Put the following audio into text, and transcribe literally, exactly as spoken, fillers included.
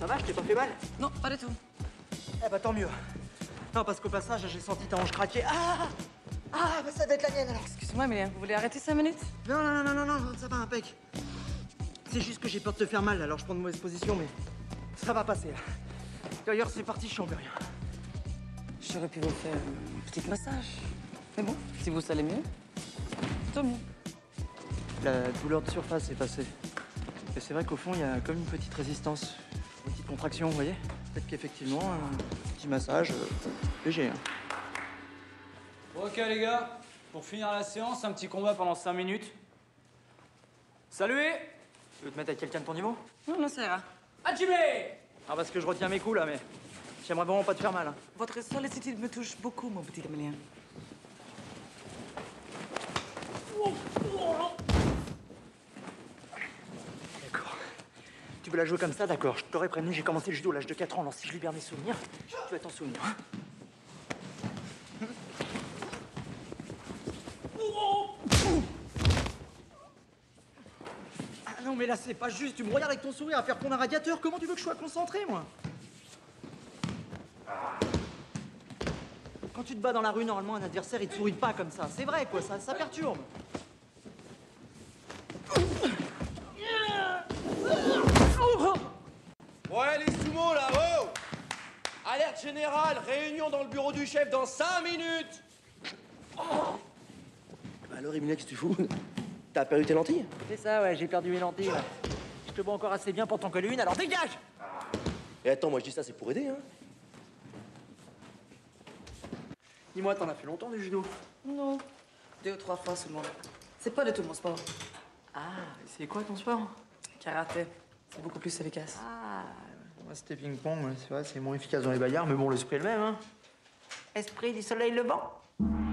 Ça va, je t'ai pas fait mal? Non, pas du tout. Eh bah tant mieux. Non, parce qu'au passage, j'ai senti ta hanche craquer. Ah Ah, bah ça va être la mienne alors. Excuse-moi, Emilien, vous voulez arrêter cinq minutes? Non, non, non, non, non, non, ça va, impec. C'est juste que j'ai peur de te faire mal, alors je prends de mauvaises positions, mais ça va passer, là. D'ailleurs, c'est parti, je sens plus rien. J'aurais pu vous faire un petit massage. Mais bon, si vous allez mieux, tant mieux. La douleur de surface est passée. Et c'est vrai qu'au fond, il y a comme une petite résistance, une petite contraction, vous voyez? Peut-être qu'effectivement, un petit massage euh, léger. Hein. Bon, ok les gars, pour finir la séance, un petit combat pendant cinq minutes. Salut. Tu veux te mettre avec quelqu'un de ton niveau? Non, non, ça ira. Hajime. Ah, parce que je retiens mes coups, là, mais j'aimerais vraiment pas te faire mal. Hein. Votre sollicitude me touche beaucoup, mon petit Emilien. D'accord. Tu veux la jouer comme ça, d'accord. Je t'aurais prévenu, j'ai commencé le judo à l'âge de quatre ans, alors si je libère mes souvenirs, tu vas t'en souvenir. Hein. Ah non, mais là, c'est pas juste. Tu me regardes avec ton sourire à faire prendre un radiateur. Comment tu veux que je sois concentré, moi? Quand tu te bats dans la rue, normalement, un adversaire, il te sourit pas comme ça. C'est vrai, quoi, ça, ça perturbe. Ouais, les sumo, là, oh! Alerte générale, réunion dans le bureau du chef dans cinq minutes! Oh! Bah alors, Emilien, qu'est-ce que tu fous? T'as perdu tes lentilles? C'est ça, ouais, j'ai perdu mes lentilles, là. Je te vois encore assez bien pour t'en coller une, alors dégage! Et attends, moi je dis ça, c'est pour aider, hein? Dis-moi, t'en as fait longtemps du judo? Non, deux ou trois fois seulement. C'est pas du tout mon sport. Ah, c'est quoi ton sport? Karaté, c'est beaucoup plus efficace. Ah, moi c'était ping-pong, ouais, c'est vrai, c'est moins efficace dans les bagarres, mais bon, l'esprit est le même, hein. Esprit du soleil levant.